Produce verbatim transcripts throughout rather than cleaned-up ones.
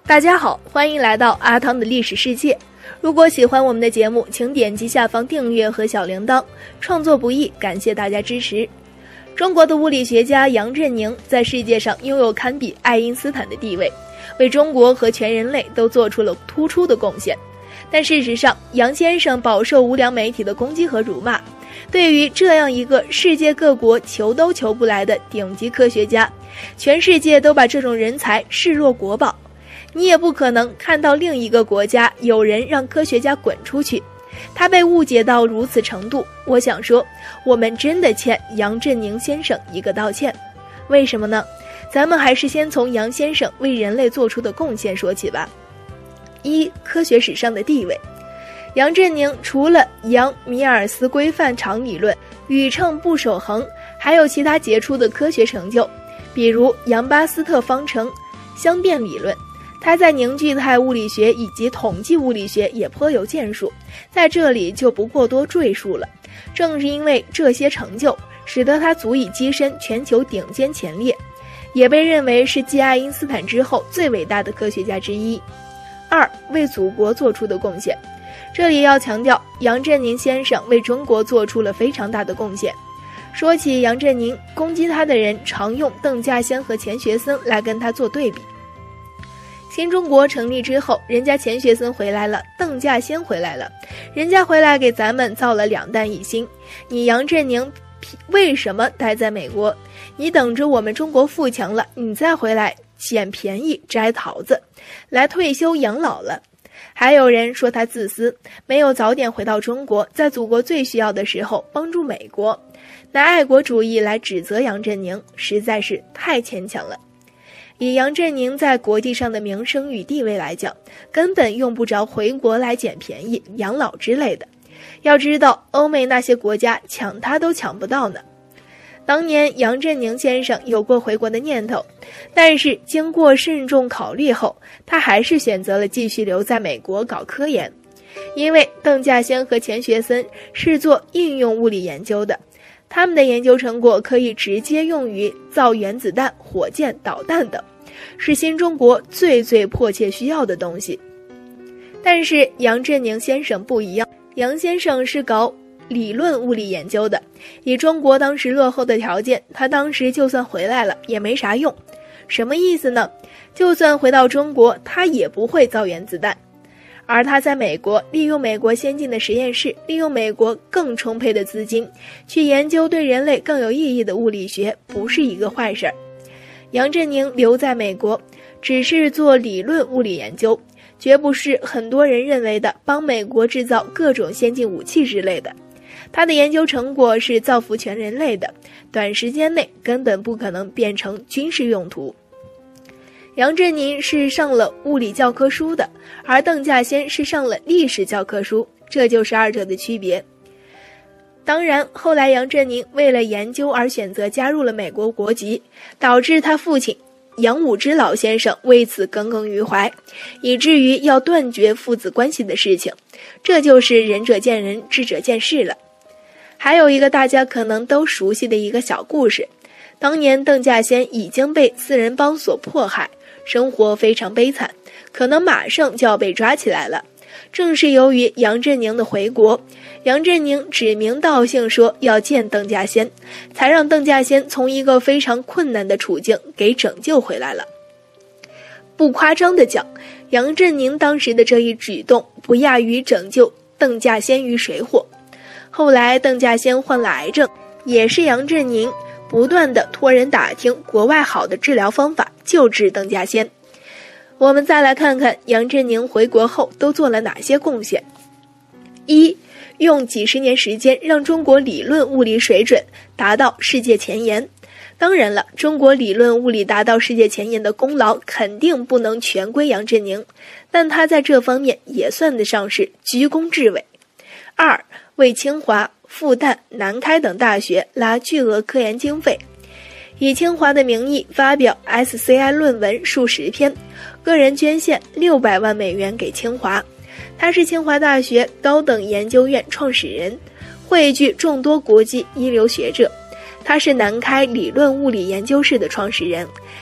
大家好，欢迎来到阿汤的历史世界。如果喜欢我们的节目，请点击下方订阅和小铃铛。创作不易，感谢大家支持。中国的物理学家杨振宁在世界上拥有堪比爱因斯坦的地位，为中国和全人类都做出了突出的贡献。但事实上，杨先生饱受无良媒体的攻击和辱骂。对于这样一个世界各国求都求不来的顶级科学家，全世界都把这种人才视若国宝。你也不可能看到另一个国家有人让科学家滚出去。他被误解到如此程度，我想说，我们真的欠杨振宁先生一个道歉。为什么呢？咱们还是先从杨先生为人类做出的贡献说起吧。一、科学史上的地位。杨振宁除了杨米尔斯规范场理论、宇称不守恒，还有其他杰出的科学成就，比如杨巴斯特方程、相变理论。他在凝聚态物理学以及统计物理学也颇有建树，在这里就不过多赘述了。正是因为这些成就，使得他足以跻身全球顶尖前列，也被认为是继爱因斯坦之后最伟大的科学家之一。二、为祖国做出的贡献。这里要强调，杨振宁先生为中国做出了非常大的贡献。说起杨振宁，攻击他的人常用邓稼先和钱学森来跟他做对比。新中国成立之后，人家钱学森回来了，邓稼先回来了，人家回来给咱们造了两弹一星。你杨振宁为什么待在美国？你等着我们中国富强了，你再回来捡便宜摘桃子，来退休养老了。还有人说他自私，没有早点回到中国，在祖国最需要的时候帮助美国，拿爱国主义来指责杨振宁，实在是太牵强了。以杨振宁在国际上的名声与地位来讲，根本用不着回国来捡便宜、养老之类的。要知道，欧美那些国家抢他都抢不到呢。当年杨振宁先生有过回国的念头，但是经过慎重考虑后，他还是选择了继续留在美国搞科研。因为邓稼先和钱学森是做应用物理研究的，他们的研究成果可以直接用于造原子弹、火箭、导弹等，是新中国最最迫切需要的东西。但是杨振宁先生不一样，杨先生是搞理论物理研究的，以中国当时落后的条件，他当时就算回来了也没啥用。什么意思呢？就算回到中国，他也不会造原子弹。而他在美国，利用美国先进的实验室，利用美国更充沛的资金，去研究对人类更有意义的物理学，不是一个坏事儿。杨振宁留在美国，只是做理论物理研究，绝不是很多人认为的帮美国制造各种先进武器之类的。他的研究成果是造福全人类的，短时间内根本不可能变成军事用途。杨振宁是上了物理教科书的，而邓稼先是上了历史教科书，这就是二者的区别。当然，后来杨振宁为了研究而选择加入了美国国籍，导致他父亲杨武之老先生为此耿耿于怀，以至于要断绝父子关系的事情。这就是仁者见仁，智者见智了。还有一个大家可能都熟悉的一个小故事，当年邓稼先已经被四人帮所迫害，生活非常悲惨，可能马上就要被抓起来了。正是由于杨振宁的回国，杨振宁指名道姓说要见邓稼先，才让邓稼先从一个非常困难的处境给拯救回来了。不夸张地讲，杨振宁当时的这一举动不亚于拯救邓稼先于水火。后来邓稼先患了癌症，也是杨振宁不断地托人打听国外好的治疗方法，救治邓稼先。我们再来看看杨振宁回国后都做了哪些贡献。一、用几十年时间让中国理论物理水准达到世界前沿。当然了，中国理论物理达到世界前沿的功劳肯定不能全归杨振宁，但他在这方面也算得上是居功至伟。二、为清华、复旦、南开等大学拉巨额科研经费，以清华的名义发表 S C I 论文数十篇，个人捐献六百万美元给清华。他是清华大学高等研究院创始人，汇聚众多国际一流学者。他是南开理论物理研究室的创始人，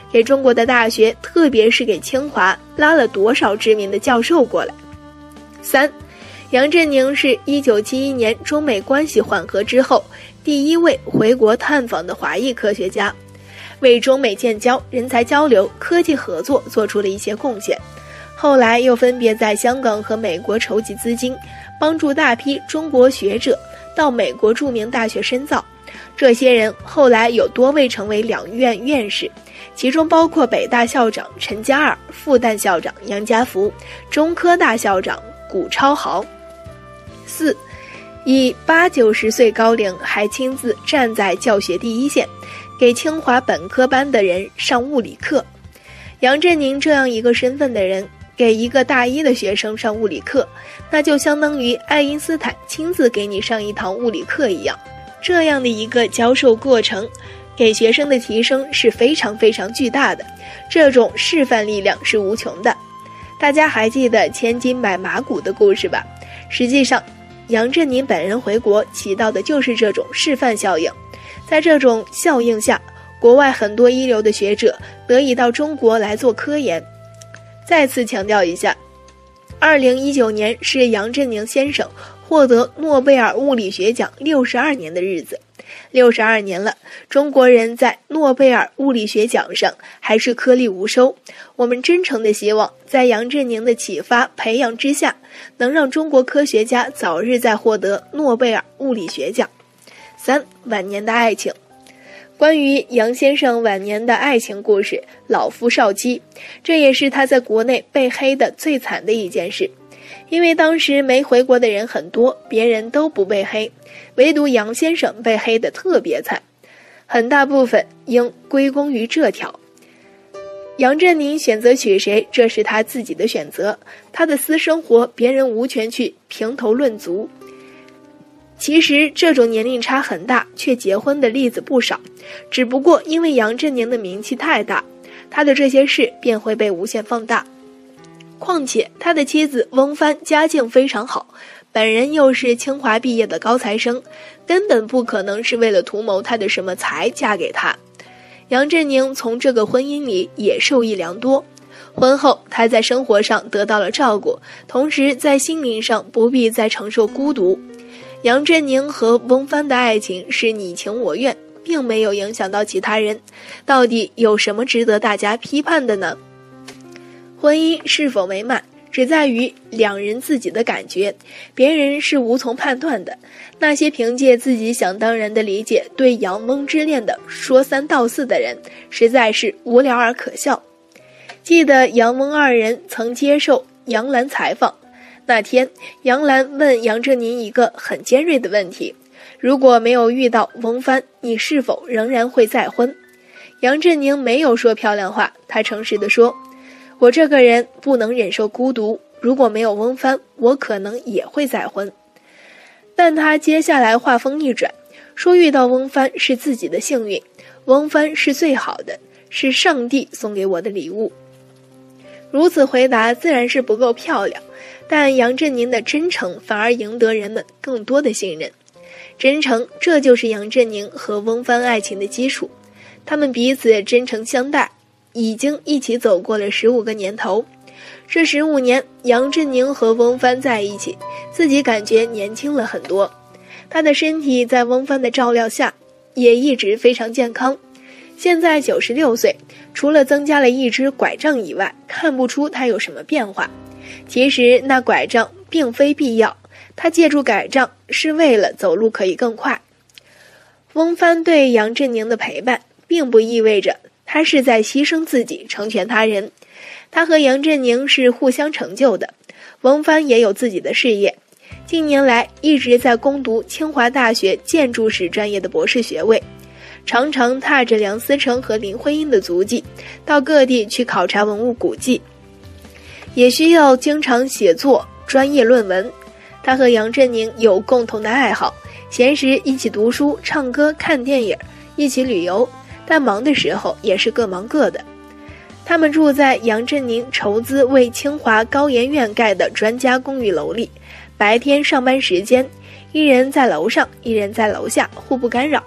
给中国的大学，特别是给清华拉了多少知名的教授过来。三，杨振宁是一九七一年中美关系缓和之后第一位回国探访的华裔科学家，为中美建交、人才交流、科技合作做出了一些贡献。后来又分别在香港和美国筹集资金，帮助大批中国学者到美国著名大学深造。这些人后来有多位成为两院院士，其中包括北大校长陈嘉尔、复旦校长杨家福、中科大校长谷超豪。四，以八九十岁高龄还亲自站在教学第一线，给清华本科班的人上物理课。杨振宁这样一个身份的人，给一个大一的学生上物理课，那就相当于爱因斯坦亲自给你上一堂物理课一样。这样的一个教授过程，给学生的提升是非常非常巨大的，这种示范力量是无穷的。大家还记得千金买马骨的故事吧？实际上，杨振宁本人回国起到的就是这种示范效应。在这种效应下，国外很多一流的学者得以到中国来做科研。再次强调一下，二零一九年是杨振宁先生获得诺贝尔物理学奖六十二年的日子。六十二年了，中国人在诺贝尔物理学奖上还是颗粒无收。我们真诚的希望，在杨振宁的启发培养之下，能让中国科学家早日再获得诺贝尔物理学奖。三，晚年的爱情。关于杨先生晚年的爱情故事，老夫少妻，这也是他在国内被黑的最惨的一件事。因为当时没回国的人很多，别人都不被黑，唯独杨先生被黑得特别惨，很大部分应归功于这条。杨振宁选择娶谁，这是他自己的选择，他的私生活别人无权去评头论足。其实这种年龄差很大却结婚的例子不少，只不过因为杨振宁的名气太大，他的这些事便会被无限放大。况且他的妻子翁帆家境非常好，本人又是清华毕业的高材生，根本不可能是为了图谋他的什么财嫁给他。杨振宁从这个婚姻里也受益良多，婚后他在生活上得到了照顾，同时在心灵上不必再承受孤独。杨振宁和翁帆的爱情是你情我愿，并没有影响到其他人，到底有什么值得大家批判的呢？婚姻是否美满，只在于两人自己的感觉，别人是无从判断的。那些凭借自己想当然的理解对杨翁之恋的说三道四的人，实在是无聊而可笑。记得杨翁二人曾接受杨澜采访，那天杨澜问杨振宁一个很尖锐的问题：如果没有遇到翁帆，你是否仍然会再婚？杨振宁没有说漂亮话，他诚实地说，我这个人不能忍受孤独，如果没有翁帆，我可能也会再婚。但他接下来话锋一转，说遇到翁帆是自己的幸运，翁帆是最好的，是上帝送给我的礼物。如此回答自然是不够漂亮，但杨振宁的真诚反而赢得人们更多的信任。真诚，这就是杨振宁和翁帆爱情的基础。他们彼此真诚相待，已经一起走过了十五个年头。这十五年，杨振宁和翁帆在一起，自己感觉年轻了很多。他的身体在翁帆的照料下，也一直非常健康。现在九十六岁，除了增加了一只拐杖以外，看不出他有什么变化。其实那拐杖并非必要，他借助拐杖是为了走路可以更快。翁帆对杨振宁的陪伴，并不意味着他是在牺牲自己成全他人。他和杨振宁是互相成就的，翁帆也有自己的事业，近年来一直在攻读清华大学建筑史专业的博士学位，常常踏着梁思成和林徽因的足迹，到各地去考察文物古迹，也需要经常写作专业论文。他和杨振宁有共同的爱好，闲时一起读书、唱歌、看电影，一起旅游，但忙的时候也是各忙各的。他们住在杨振宁筹资为清华高研院盖的专家公寓楼里，白天上班时间，一人在楼上，一人在楼下，互不干扰。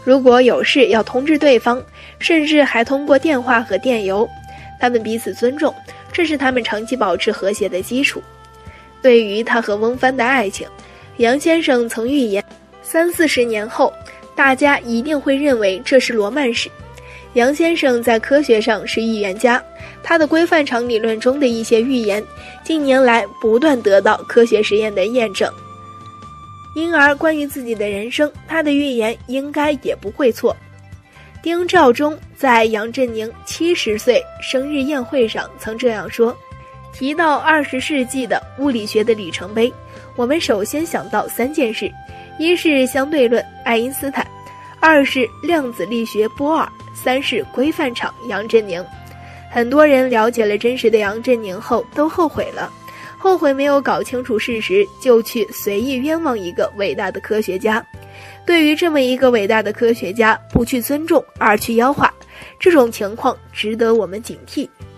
如果有事要通知对方，甚至还通过电话和电邮。他们彼此尊重，这是他们长期保持和谐的基础。对于他和翁帆的爱情，杨先生曾预言，三四十年后，大家一定会认为这是罗曼史。杨先生在科学上是预言家，他的规范场理论中的一些预言，近年来不断得到科学实验的验证。因而关于自己的人生，他的预言应该也不会错。丁肇中在杨振宁七十岁生日宴会上曾这样说，提到二十世纪的物理学的里程碑，我们首先想到三件事，一是相对论爱因斯坦，二是量子力学波尔，三是规范场杨振宁。很多人了解了真实的杨振宁后都后悔了，后悔没有搞清楚事实就去随意冤枉一个伟大的科学家。对于这么一个伟大的科学家，不去尊重而去妖化，这种情况值得我们警惕。